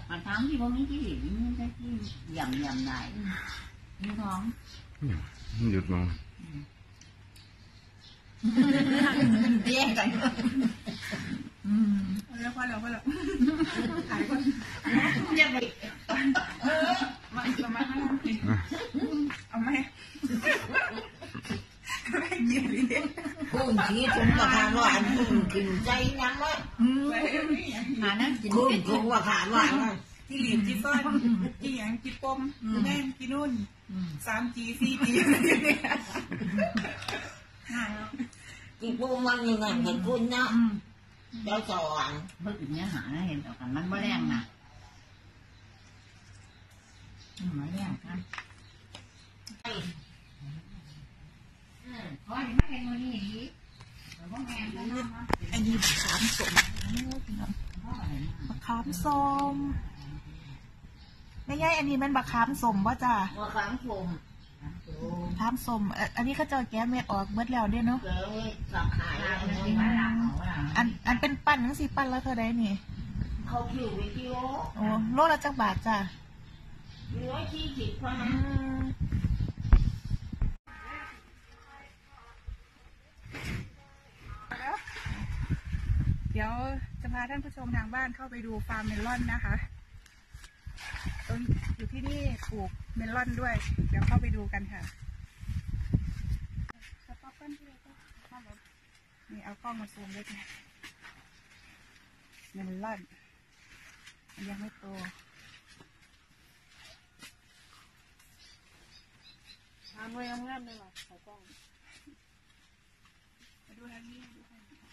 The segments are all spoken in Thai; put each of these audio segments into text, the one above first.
mà tháng thì có những cái gì như cái dầm lại như thoáng được mà đen cảnh แล้วพอแล้วถ่ายก่อนอย่าไปมาเอาไหมไม่เยี่ยเลยเนี่ยคุณชี้chúng là thả loạn kìm chay nhắm á mà nó cũng là thả loạn ที่หลีนที่ซ่อนที่หยังที่ปมแม่ที่นุ่น3G 4G chị buông ăn như ngành thành quân đó cho tròn mới được nhớ hả nó hiện tại nó mới đen nè mới đen anh thôi thì mấy em như gì rồi có nghe không อันนี้มะขามส้มมะขามส้มไม่ใช่อันนี้มันมะขามส้มป่ะจ้ะมะขามส้มขามส้มอันนี้เขาจะแก้เม็ดออกเม็ดแล้วด้วยเนาะอันเป็นปั้นทั้งสี่ปั้นแล้วเท่าไรนี่เขาคิวไปกิโลโอ้โลละจักบาทจ้ะ 140 เท่านั้นเดี๋ยวจะพาท่านผู้ชมทางบ้านเข้าไปดูฟาร์มเมลอนนะคะต้นอยู่ที่นี่ปลูกเมลอนด้วยเดี๋ยวเข้าไปดูกันค่ะนี่เอากล้องมาซูมด้วยกันเมลอนมันยังไม่โตทำไว้งามๆเลยหรอใส่กล้องมาดูทางนี้ดูทางนี้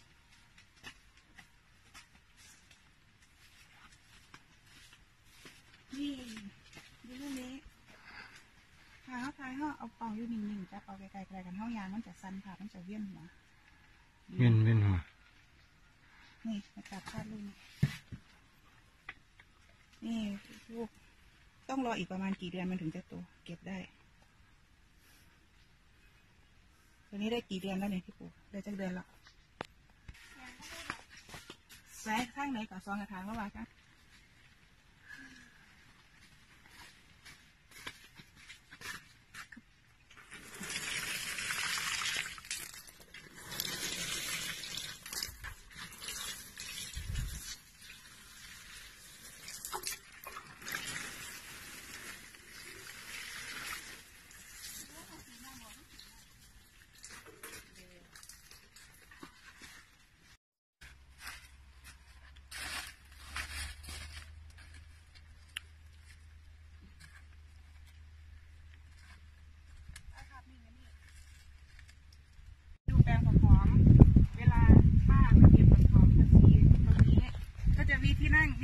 นี่ดูเรื่องนี้ถ่ายเขาเอากล่องอยู่นิ่งๆจะเอาไกลๆกันห้องยางมันจะสั้นค่ะมันจะเวียนหัวเวียนหัวนี่มาจับคาดลูกนี่ลูกต้องรออีกประมาณกี่เดือนมันถึงจะโตเก็บได้ตัวนี้ได้กี่เดือนแล้วเนี่ยพี่ปู่ได้จักเดือนแล้วแซะข้างไหนกับซองกระถางแล้ววะคะดูแปลงผักหอมเวลาป้ามาเก็บผักหอมทันทีตรงนี้ก็จะมีที่นั่ง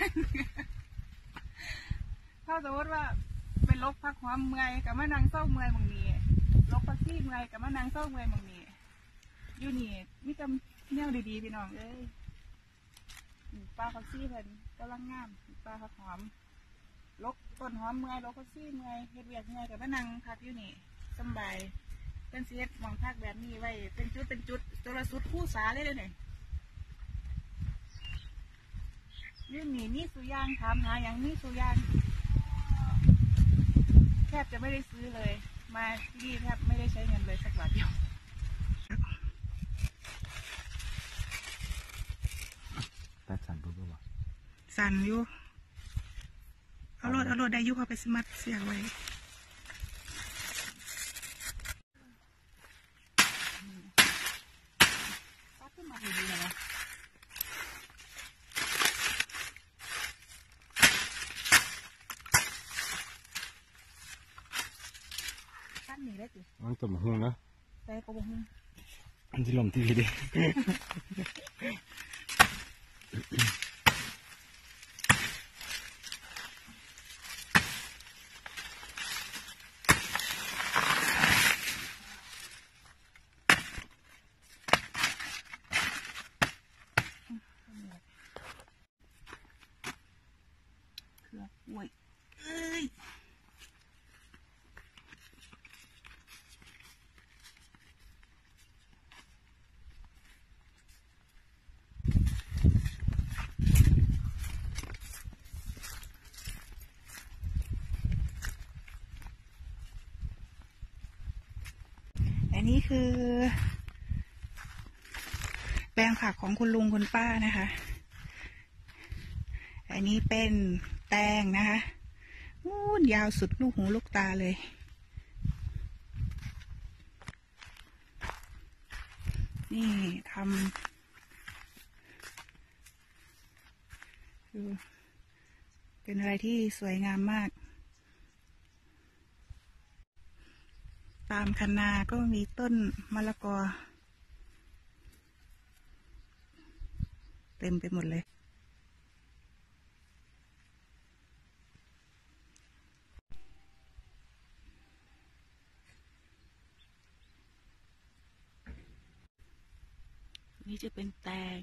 ถ้าสมมติว่าเป็นลกผักหอมเมื่อยกับมะนางเศร้าเมื่อยบางนี้ลกผักชีเมื่อยกับมะนางเศร้าเมื่อยบางนี้อยู่นี่มีจำเนี่ยดีๆพี่น้องเอ้ยปลาผักชีเพิ่นกำลังงามปลาผักหอมลกต้นหอมเมื่อยลกผักชีเมื่อยเฮ็ดเวียกเมื่อยกับมะนางพักอยู่นี่สบายเป็นเสียดมองภาคแบบนี้ไว้เป็นจุดตัวละสุดคู่สาเลยเนี่ยยื่นหนีนี่สุยางถามหาอย่างนี้สุยางแทบจะไม่ได้ซื้อเลยมาที่นี่แทบไม่ได้ใช้เงินเลยสักบาทเดียวตัดสั่นปุ๊บวะสั่นอยู่เอารถได้ยุเขาไปสมัครเสียไว้มาดีๆนะสั้นหนีได้สิมันตัวหมูนะใส่กระบอกหงอันที่ลมทีวีดิโอ้ยนี้คือ แปลงผักของคุณลุงคุณป้านะคะอันนี้เป็นแตงนะคะยาวสุดลูกหูลูกตาเลยนี่ทำคือเป็นอะไรที่สวยงามมากตามคันนาก็มีต้นมะละกอเต็มไปหมดเลยนี่จะเป็นแตง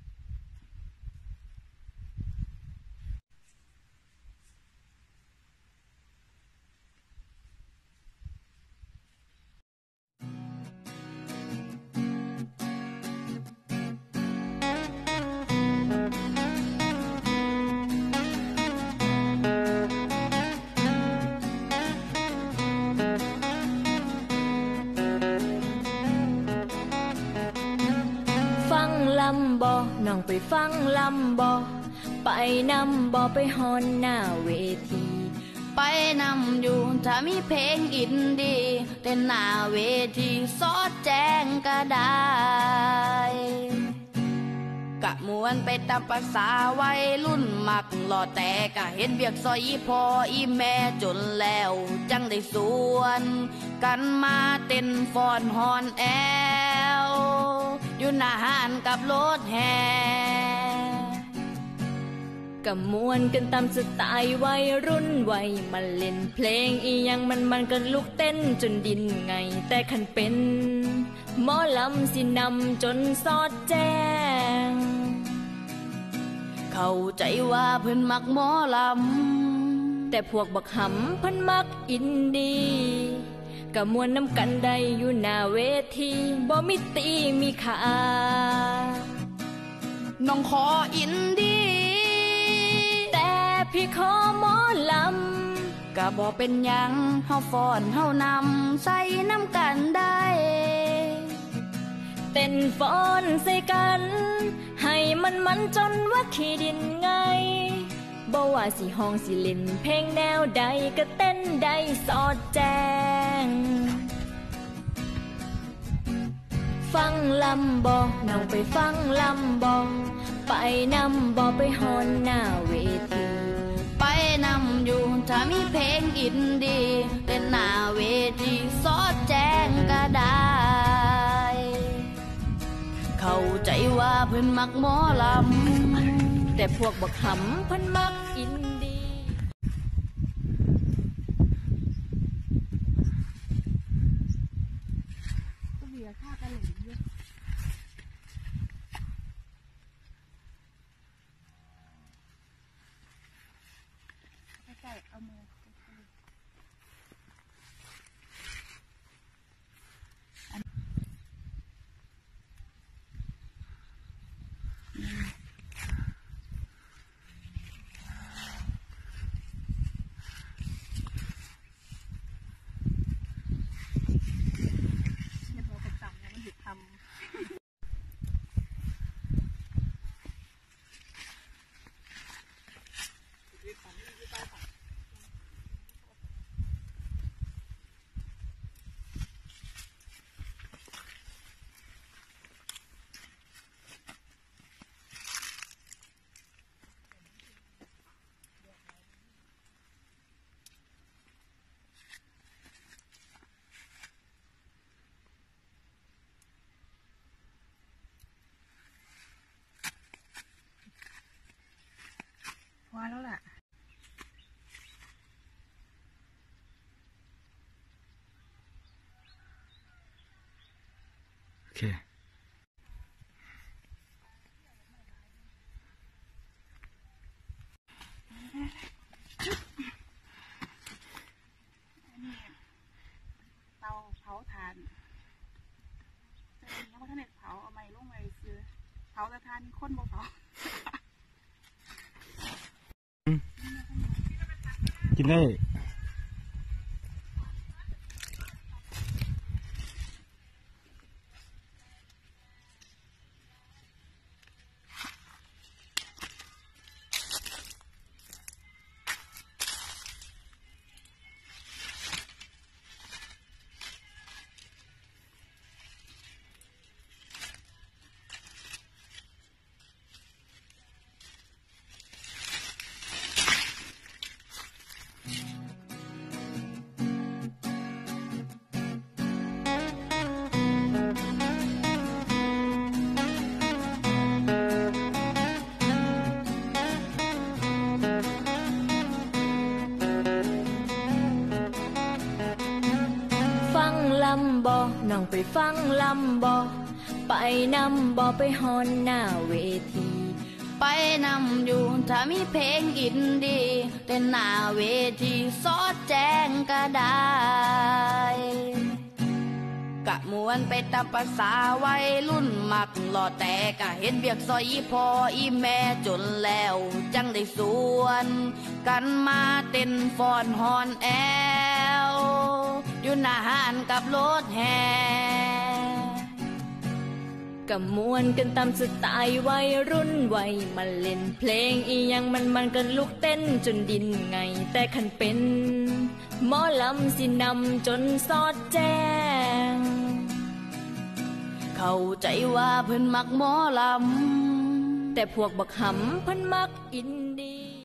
ลำบ่น้องไปฟังลำบ่ไปนำบ่ไปฮอนหน้าเวทีไปนำอยู่ถ้ามีเพลงอินดีเต้นหน้าเวทีซอดแจ้งก็ได้กะมวนไปตามภาษาวัยรุ่นมักหล่อแต่กะเห็นเบียกซอยอีพ่ออีแม่จนแล้วจังได้สวนกันมาเต้นฟ้อนฮอนแอวอยู่หน้าห้านกับรถแห่กะมวนกันตามสไตล์วัยรุ่นวัยมาเล่นเพลงอีหยังมันกันลุกเต้นจนดินไงแต่คันเป็นหมอลำสินำจนสอดแจ้งเข้าใจว่าเพิ่นมักหมอลำแต่พวกบักหำเพิ่นมักอินดีกะมวนน้ำกันได้อยู่หน้าเวทีบ่มีตีมีขาน้องขออินดีแต่พี่ขอหมอลำกะบ่เป็นหยังเฮาฟ้อนเฮานำใส่น้ำกันได้เต้นฟ้อนใส่กันให้มันจนว่าขี้ดินไงบ่ว่าสิห้องสิเล่นเพลงแนวใดก็เต้นได้สอดแจ้งฟังลำบ่น้องไปฟังลำบ่ไปนำบ่ไปฮอนหน้าเวทีไปนำอยู่ถ้ามีเพลงอินดีเต้นหน้าเวทีสอดแจ้งก็ได้เข้าใจว่าเพิ่นมักหมอลำแต่พวกบักหำเพิ่นมักอินดีก็เหลือค่ากันหลิงด้วยใส่เอามือพอแล้วล่ะโอเคเตาเผาถ่านแล้วก็ท่านเน็ตเผาเอาไม้ลงไว้ซื้อเผาแต่ทานข้นบ่เผากินได้ลำบ่น้องไปฟังลำบ่ไปนำบ่ไปฮอนหน้าเวทีไปนำอยู่ถ้ามีเพลงอินดีเต้นหน้าเวทีซอดแจ้งก็ได้กะมวนไปตามภาษาวัยรุ่นมักหล่อแต่กะเห็นเบียกซอยอีพ่ออีแม่จนแล้วจังได้สวนกันมาเต้นฟ้อนฮอนแอวอยู่หน้าห้านกับรถแห่กะมวนกันตามสไตล์วัยรุ่นวัยมาเล่นเพลงอีหยังมันกันลุกเต้นจนดินไงแต่คันเป็นหมอลำสินำจนสอดแจ้งเข้าใจว่าเพิ่นมักหมอลำแต่พวกบักหำเพิ่นมักอินดี